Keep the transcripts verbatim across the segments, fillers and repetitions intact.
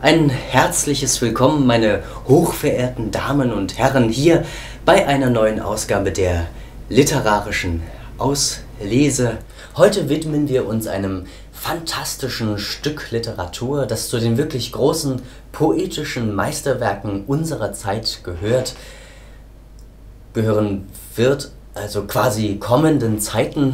Ein herzliches Willkommen, meine hochverehrten Damen und Herren, hier bei einer neuen Ausgabe der literarischen Auslese. Heute widmen wir uns einem fantastischen Stück Literatur, das zu den wirklich großen poetischen Meisterwerken unserer Zeit gehört, gehören wird, also quasi kommenden Zeiten.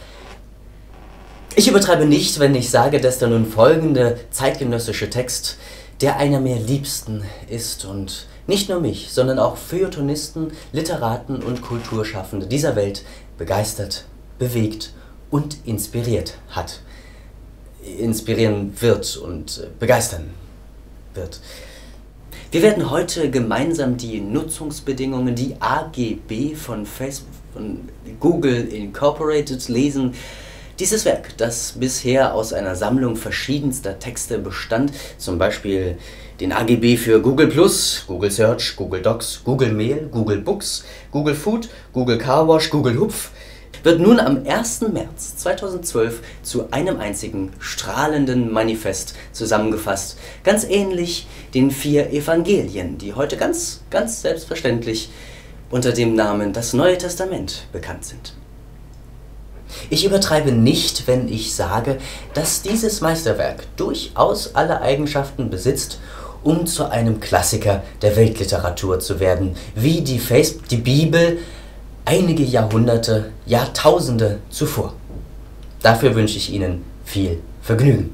Ich übertreibe nicht, wenn ich sage, dass der nun folgende zeitgenössische Text der einer mir liebsten ist und nicht nur mich, sondern auch Feuilletonisten, Literaten und Kulturschaffende dieser Welt begeistert, bewegt und inspiriert hat. Inspirieren wird und begeistern wird. Wir werden heute gemeinsam die Nutzungsbedingungen, die A G B von Facebook, von Google Incorporated lesen. Dieses Werk, das bisher aus einer Sammlung verschiedenster Texte bestand, zum Beispiel den A G B für Google Plus, Google Search, Google Docs, Google Mail, Google Books, Google Food, Google Car Wash, Google Hupf, wird nun am ersten März zweitausendzwölf zu einem einzigen strahlenden Manifest zusammengefasst, ganz ähnlich den vier Evangelien, die heute ganz, ganz selbstverständlich unter dem Namen das Neue Testament bekannt sind. Ich übertreibe nicht, wenn ich sage, dass dieses Meisterwerk durchaus alle Eigenschaften besitzt, um zu einem Klassiker der Weltliteratur zu werden, wie die, Face die Bibel einige Jahrhunderte, Jahrtausende zuvor. Dafür wünsche ich Ihnen viel Vergnügen.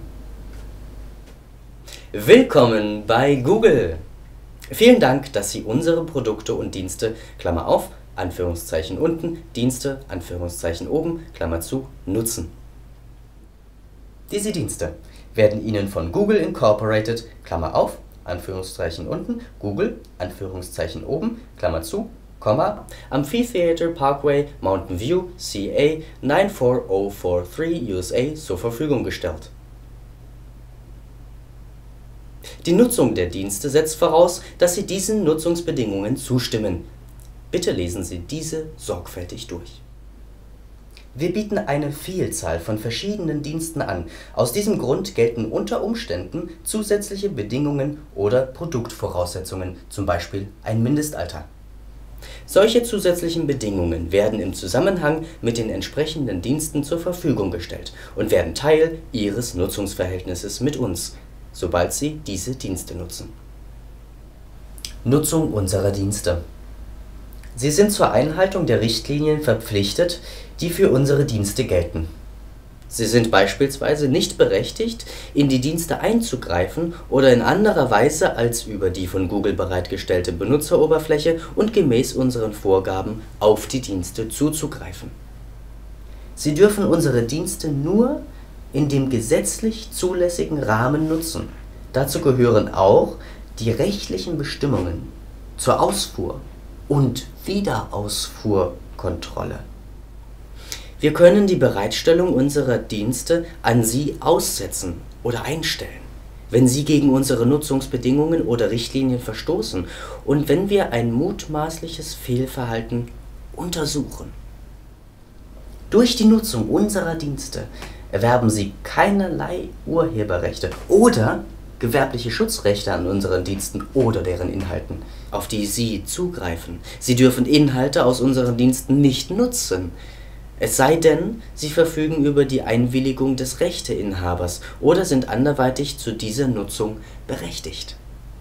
Willkommen bei Google! Vielen Dank, dass Sie unsere Produkte und Dienste, Klammer auf, Anführungszeichen unten, Dienste, Anführungszeichen oben, Klammer zu, nutzen. Diese Dienste werden Ihnen von Google Incorporated, Klammer auf, Anführungszeichen unten, Google, Anführungszeichen oben, Klammer zu, Komma, Amphitheater Parkway, Mountain View, C A neun vier null vier drei U S A zur Verfügung gestellt. Die Nutzung der Dienste setzt voraus, dass Sie diesen Nutzungsbedingungen zustimmen. Bitte lesen Sie diese sorgfältig durch. Wir bieten eine Vielzahl von verschiedenen Diensten an. Aus diesem Grund gelten unter Umständen zusätzliche Bedingungen oder Produktvoraussetzungen, zum Beispiel ein Mindestalter. Solche zusätzlichen Bedingungen werden im Zusammenhang mit den entsprechenden Diensten zur Verfügung gestellt und werden Teil Ihres Nutzungsverhältnisses mit uns, sobald Sie diese Dienste nutzen. Nutzung unserer Dienste. Sie sind zur Einhaltung der Richtlinien verpflichtet, die für unsere Dienste gelten. Sie sind beispielsweise nicht berechtigt, in die Dienste einzugreifen oder in anderer Weise als über die von Google bereitgestellte Benutzeroberfläche und gemäß unseren Vorgaben auf die Dienste zuzugreifen. Sie dürfen unsere Dienste nur in dem gesetzlich zulässigen Rahmen nutzen. Dazu gehören auch die rechtlichen Bestimmungen zur Ausfuhr und Wiederausfuhrkontrolle. Wir können die Bereitstellung unserer Dienste an Sie aussetzen oder einstellen, wenn Sie gegen unsere Nutzungsbedingungen oder Richtlinien verstoßen und wenn wir ein mutmaßliches Fehlverhalten untersuchen. Durch die Nutzung unserer Dienste erwerben Sie keinerlei Urheberrechte oder gewerbliche Schutzrechte an unseren Diensten oder deren Inhalten, auf die Sie zugreifen. Sie dürfen Inhalte aus unseren Diensten nicht nutzen, es sei denn, Sie verfügen über die Einwilligung des Rechteinhabers oder sind anderweitig zu dieser Nutzung berechtigt.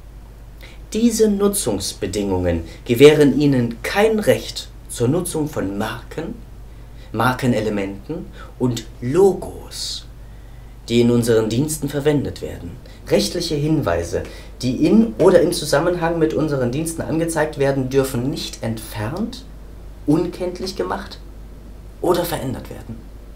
Diese Nutzungsbedingungen gewähren Ihnen kein Recht zur Nutzung von Marken, Markenelementen und Logos, die in unseren Diensten verwendet werden. Rechtliche Hinweise, die in oder im Zusammenhang mit unseren Diensten angezeigt werden, dürfen nicht entfernt, unkenntlich gemacht oder verändert werden.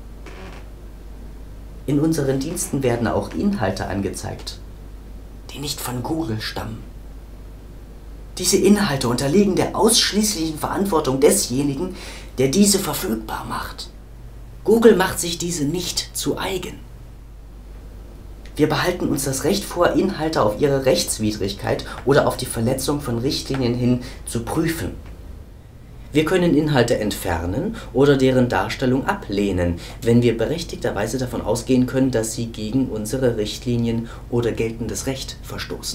In unseren Diensten werden auch Inhalte angezeigt, die nicht von Google stammen. Diese Inhalte unterliegen der ausschließlichen Verantwortung desjenigen, der diese verfügbar macht. Google macht sich diese nicht zu eigen. Wir behalten uns das Recht vor, Inhalte auf ihre Rechtswidrigkeit oder auf die Verletzung von Richtlinien hin zu prüfen. Wir können Inhalte entfernen oder deren Darstellung ablehnen, wenn wir berechtigterweise davon ausgehen können, dass sie gegen unsere Richtlinien oder geltendes Recht verstoßen.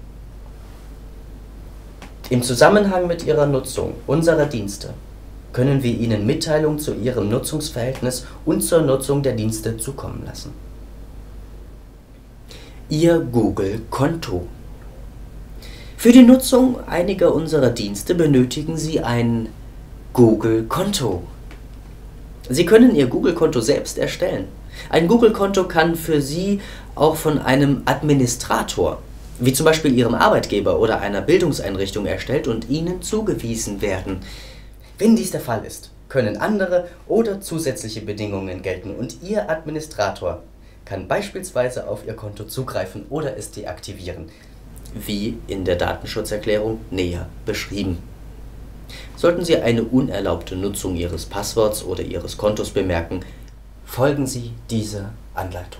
Im Zusammenhang mit Ihrer Nutzung unserer Dienste können wir Ihnen Mitteilungen zu Ihrem Nutzungsverhältnis und zur Nutzung der Dienste zukommen lassen. Ihr Google-Konto. Für die Nutzung einiger unserer Dienste benötigen Sie ein Google-Konto. Sie können Ihr Google-Konto selbst erstellen. Ein Google-Konto kann für Sie auch von einem Administrator, wie zum Beispiel Ihrem Arbeitgeber oder einer Bildungseinrichtung, erstellt und Ihnen zugewiesen werden. Wenn dies der Fall ist, können andere oder zusätzliche Bedingungen gelten und Ihr Administrator kann beispielsweise auf Ihr Konto zugreifen oder es deaktivieren, wie in der Datenschutzerklärung näher beschrieben. Sollten Sie eine unerlaubte Nutzung Ihres Passworts oder Ihres Kontos bemerken, folgen Sie dieser Anleitung.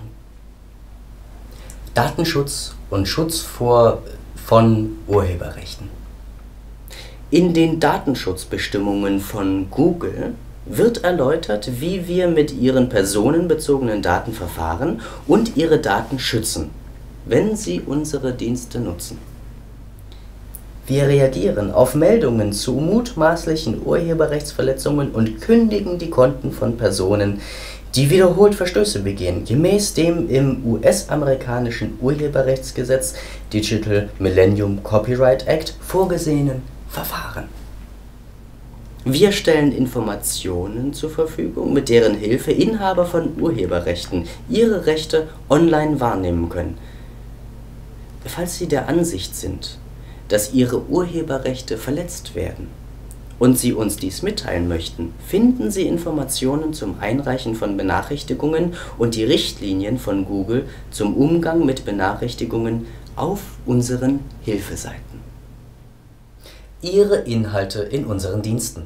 Datenschutz und Schutz vor, von Urheberrechten. In den Datenschutzbestimmungen von Google wird erläutert, wie wir mit Ihren personenbezogenen Daten verfahren und Ihre Daten schützen, wenn Sie unsere Dienste nutzen. Wir reagieren auf Meldungen zu mutmaßlichen Urheberrechtsverletzungen und kündigen die Konten von Personen, die wiederholt Verstöße begehen, gemäß dem im U S-amerikanischen Urheberrechtsgesetz Digital Millennium Copyright Act vorgesehenen Verfahren. Wir stellen Informationen zur Verfügung, mit deren Hilfe Inhaber von Urheberrechten ihre Rechte online wahrnehmen können. Falls Sie der Ansicht sind, dass Ihre Urheberrechte verletzt werden und Sie uns dies mitteilen möchten, finden Sie Informationen zum Einreichen von Benachrichtigungen und die Richtlinien von Google zum Umgang mit Benachrichtigungen auf unseren Hilfeseiten. Ihre Inhalte in unseren Diensten.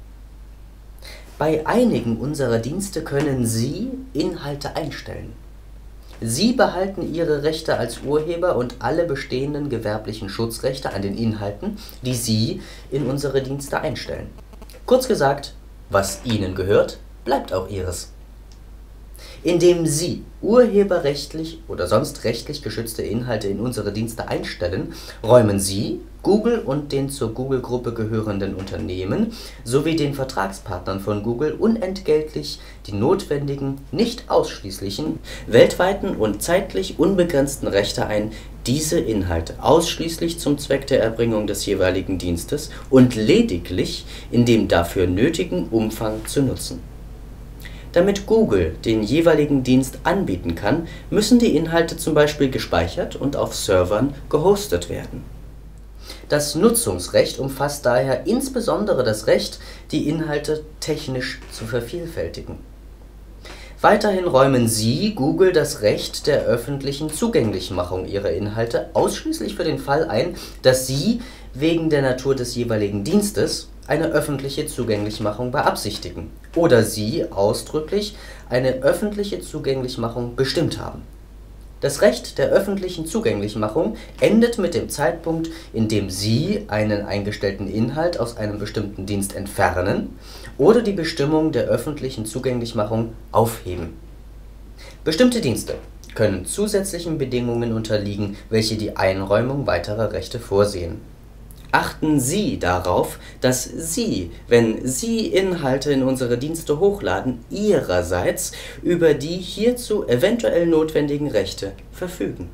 Bei einigen unserer Dienste können Sie Inhalte einstellen. Sie behalten Ihre Rechte als Urheber und alle bestehenden gewerblichen Schutzrechte an den Inhalten, die Sie in unsere Dienste einstellen. Kurz gesagt, was Ihnen gehört, bleibt auch Ihres. Indem Sie urheberrechtlich oder sonst rechtlich geschützte Inhalte in unsere Dienste einstellen, räumen Sie Google und den zur Google-Gruppe gehörenden Unternehmen sowie den Vertragspartnern von Google unentgeltlich die notwendigen, nicht ausschließlichen, weltweiten und zeitlich unbegrenzten Rechte ein, diese Inhalte ausschließlich zum Zweck der Erbringung des jeweiligen Dienstes und lediglich in dem dafür nötigen Umfang zu nutzen. Damit Google den jeweiligen Dienst anbieten kann, müssen die Inhalte zum Beispiel gespeichert und auf Servern gehostet werden. Das Nutzungsrecht umfasst daher insbesondere das Recht, die Inhalte technisch zu vervielfältigen. Weiterhin räumen Sie Google das Recht der öffentlichen Zugänglichmachung Ihrer Inhalte ausschließlich für den Fall ein, dass Sie wegen der Natur des jeweiligen Dienstes eine öffentliche Zugänglichmachung beabsichtigen oder Sie ausdrücklich eine öffentliche Zugänglichmachung bestimmt haben. Das Recht der öffentlichen Zugänglichmachung endet mit dem Zeitpunkt, in dem Sie einen eingestellten Inhalt aus einem bestimmten Dienst entfernen oder die Bestimmung der öffentlichen Zugänglichmachung aufheben. Bestimmte Dienste können zusätzlichen Bedingungen unterliegen, welche die Einräumung weiterer Rechte vorsehen. Achten Sie darauf, dass Sie, wenn Sie Inhalte in unsere Dienste hochladen, Ihrerseits über die hierzu eventuell notwendigen Rechte verfügen.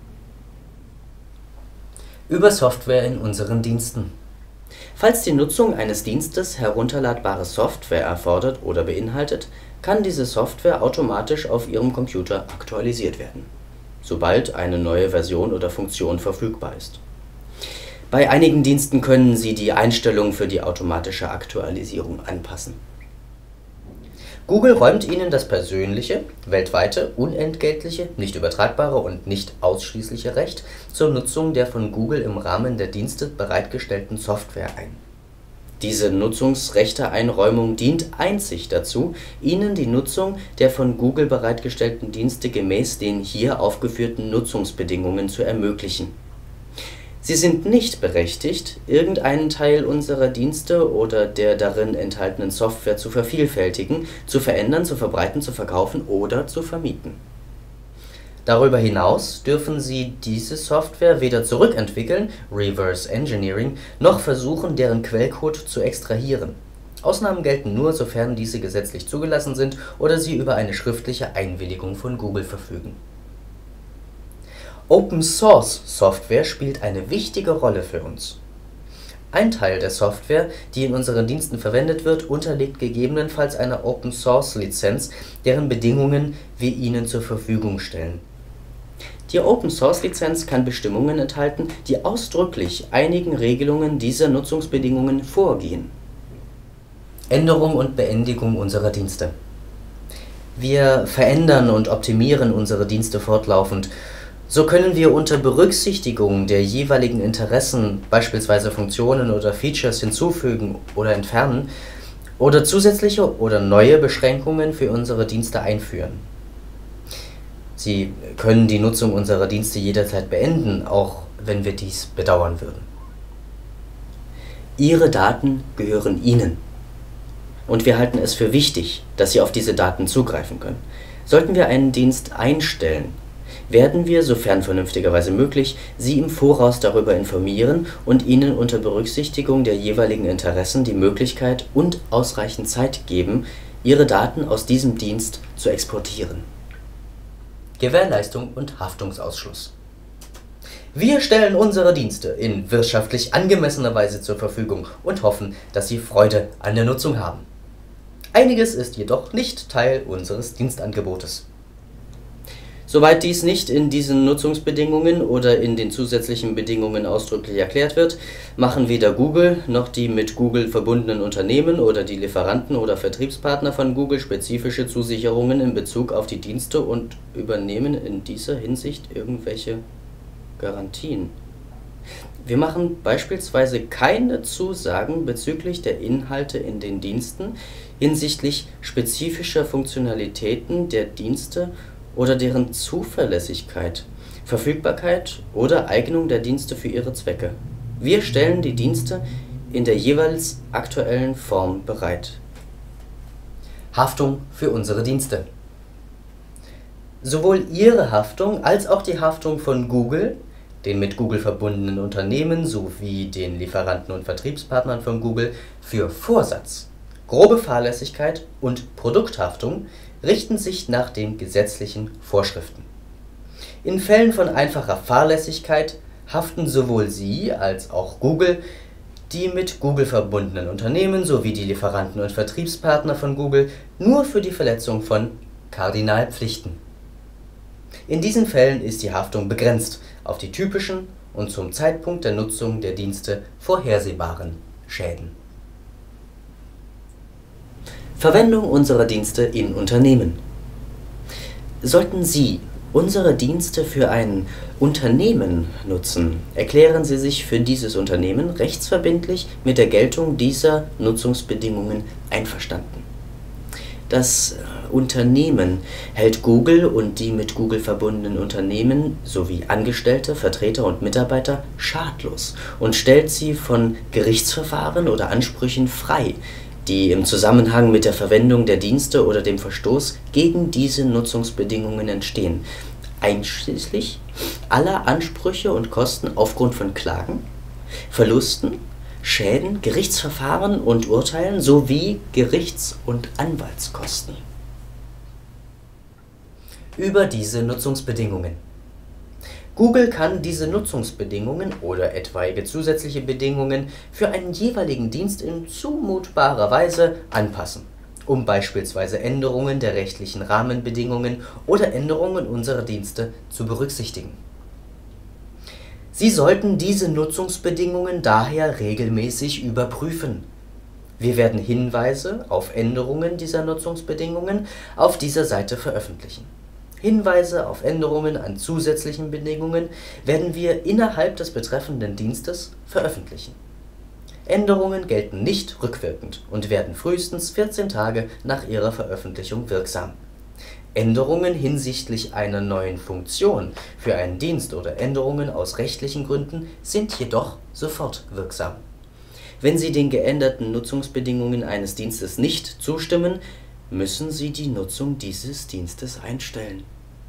Über Software in unseren Diensten. Falls die Nutzung eines Dienstes herunterladbare Software erfordert oder beinhaltet, kann diese Software automatisch auf Ihrem Computer aktualisiert werden, sobald eine neue Version oder Funktion verfügbar ist. Bei einigen Diensten können Sie die Einstellungen für die automatische Aktualisierung anpassen. Google räumt Ihnen das persönliche, weltweite, unentgeltliche, nicht übertragbare und nicht ausschließliche Recht zur Nutzung der von Google im Rahmen der Dienste bereitgestellten Software ein. Diese Nutzungsrechteeinräumung dient einzig dazu, Ihnen die Nutzung der von Google bereitgestellten Dienste gemäß den hier aufgeführten Nutzungsbedingungen zu ermöglichen. Sie sind nicht berechtigt, irgendeinen Teil unserer Dienste oder der darin enthaltenen Software zu vervielfältigen, zu verändern, zu verbreiten, zu verkaufen oder zu vermieten. Darüber hinaus dürfen Sie diese Software weder zurückentwickeln (Reverse Engineering) noch versuchen, deren Quellcode zu extrahieren. Ausnahmen gelten nur, sofern diese gesetzlich zugelassen sind oder Sie über eine schriftliche Einwilligung von Google verfügen. Open-Source-Software spielt eine wichtige Rolle für uns. Ein Teil der Software, die in unseren Diensten verwendet wird, unterliegt gegebenenfalls einer Open-Source-Lizenz, deren Bedingungen wir Ihnen zur Verfügung stellen. Die Open-Source-Lizenz kann Bestimmungen enthalten, die ausdrücklich einigen Regelungen dieser Nutzungsbedingungen vorgehen. Änderung und Beendigung unserer Dienste. Wir verändern und optimieren unsere Dienste fortlaufend. So können wir unter Berücksichtigung der jeweiligen Interessen beispielsweise Funktionen oder Features hinzufügen oder entfernen oder zusätzliche oder neue Beschränkungen für unsere Dienste einführen. Sie können die Nutzung unserer Dienste jederzeit beenden, auch wenn wir dies bedauern würden. Ihre Daten gehören Ihnen. Und wir halten es für wichtig, dass Sie auf diese Daten zugreifen können. Sollten wir einen Dienst einstellen, werden wir, sofern vernünftigerweise möglich, Sie im Voraus darüber informieren und Ihnen unter Berücksichtigung der jeweiligen Interessen die Möglichkeit und ausreichend Zeit geben, Ihre Daten aus diesem Dienst zu exportieren. Gewährleistung und Haftungsausschluss. Wir stellen unsere Dienste in wirtschaftlich angemessener Weise zur Verfügung und hoffen, dass Sie Freude an der Nutzung haben. Einiges ist jedoch nicht Teil unseres Dienstangebotes. Soweit dies nicht in diesen Nutzungsbedingungen oder in den zusätzlichen Bedingungen ausdrücklich erklärt wird, machen weder Google noch die mit Google verbundenen Unternehmen oder die Lieferanten oder Vertriebspartner von Google spezifische Zusicherungen in Bezug auf die Dienste und übernehmen in dieser Hinsicht irgendwelche Garantien. Wir machen beispielsweise keine Zusagen bezüglich der Inhalte in den Diensten hinsichtlich spezifischer Funktionalitäten der Dienste oder deren Zuverlässigkeit, Verfügbarkeit oder Eignung der Dienste für ihre Zwecke. Wir stellen die Dienste in der jeweils aktuellen Form bereit. Haftung für unsere Dienste. Sowohl Ihre Haftung als auch die Haftung von Google, den mit Google verbundenen Unternehmen sowie den Lieferanten und Vertriebspartnern von Google für Vorsatz, grobe Fahrlässigkeit und Produkthaftung richten sich nach den gesetzlichen Vorschriften. In Fällen von einfacher Fahrlässigkeit haften sowohl Sie als auch Google, die mit Google verbundenen Unternehmen sowie die Lieferanten und Vertriebspartner von Google nur für die Verletzung von Kardinalpflichten. In diesen Fällen ist die Haftung begrenzt auf die typischen und zum Zeitpunkt der Nutzung der Dienste vorhersehbaren Schäden. Verwendung unserer Dienste in Unternehmen. Sollten Sie unsere Dienste für ein Unternehmen nutzen, erklären Sie sich für dieses Unternehmen rechtsverbindlich mit der Geltung dieser Nutzungsbedingungen einverstanden. Das Unternehmen hält Google und die mit Google verbundenen Unternehmen sowie Angestellte, Vertreter und Mitarbeiter schadlos und stellt sie von Gerichtsverfahren oder Ansprüchen frei, die im Zusammenhang mit der Verwendung der Dienste oder dem Verstoß gegen diese Nutzungsbedingungen entstehen, einschließlich aller Ansprüche und Kosten aufgrund von Klagen, Verlusten, Schäden, Gerichtsverfahren und Urteilen sowie Gerichts- und Anwaltskosten. Über diese Nutzungsbedingungen. Google kann diese Nutzungsbedingungen oder etwaige zusätzliche Bedingungen für einen jeweiligen Dienst in zumutbarer Weise anpassen, um beispielsweise Änderungen der rechtlichen Rahmenbedingungen oder Änderungen unserer Dienste zu berücksichtigen. Sie sollten diese Nutzungsbedingungen daher regelmäßig überprüfen. Wir werden Hinweise auf Änderungen dieser Nutzungsbedingungen auf dieser Seite veröffentlichen. Hinweise auf Änderungen an zusätzlichen Bedingungen werden wir innerhalb des betreffenden Dienstes veröffentlichen. Änderungen gelten nicht rückwirkend und werden frühestens vierzehn Tage nach ihrer Veröffentlichung wirksam. Änderungen hinsichtlich einer neuen Funktion für einen Dienst oder Änderungen aus rechtlichen Gründen sind jedoch sofort wirksam. Wenn Sie den geänderten Nutzungsbedingungen eines Dienstes nicht zustimmen, müssen Sie die Nutzung dieses Dienstes einstellen.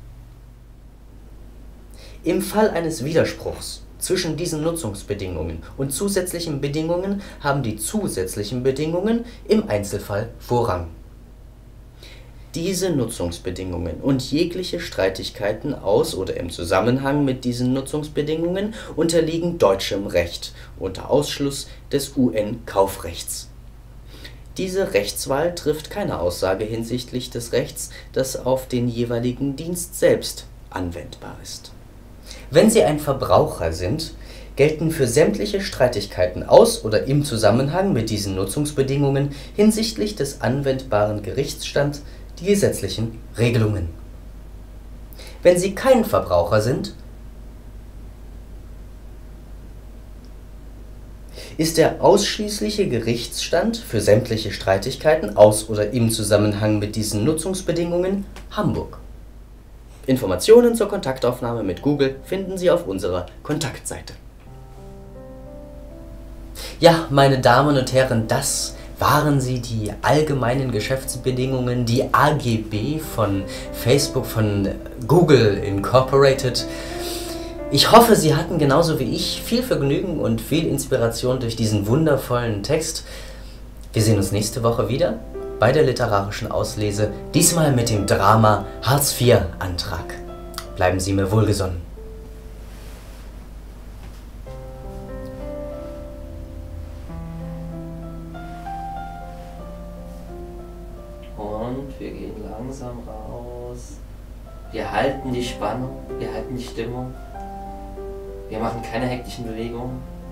Im Fall eines Widerspruchs zwischen diesen Nutzungsbedingungen und zusätzlichen Bedingungen haben die zusätzlichen Bedingungen im Einzelfall Vorrang. Diese Nutzungsbedingungen und jegliche Streitigkeiten aus oder im Zusammenhang mit diesen Nutzungsbedingungen unterliegen deutschem Recht unter Ausschluss des U N-Kaufrechts. Diese Rechtswahl trifft keine Aussage hinsichtlich des Rechts, das auf den jeweiligen Dienst selbst anwendbar ist. Wenn Sie ein Verbraucher sind, gelten für sämtliche Streitigkeiten aus oder im Zusammenhang mit diesen Nutzungsbedingungen hinsichtlich des anwendbaren Gerichtsstands die gesetzlichen Regelungen. Wenn Sie kein Verbraucher sind, ist der ausschließliche Gerichtsstand für sämtliche Streitigkeiten aus oder im Zusammenhang mit diesen Nutzungsbedingungen Hamburg. Informationen zur Kontaktaufnahme mit Google finden Sie auf unserer Kontaktseite. Ja, meine Damen und Herren, das waren sie, die allgemeinen Geschäftsbedingungen, die A G B von Facebook, von Google Incorporated. Ich hoffe, Sie hatten genauso wie ich viel Vergnügen und viel Inspiration durch diesen wundervollen Text. Wir sehen uns nächste Woche wieder bei der literarischen Auslese, diesmal mit dem Drama Hartz vier Antrag. Bleiben Sie mir wohlgesonnen. Und wir gehen langsam raus. Wir halten die Spannung, wir halten die Stimmung. Wir machen keine hektischen Bewegungen.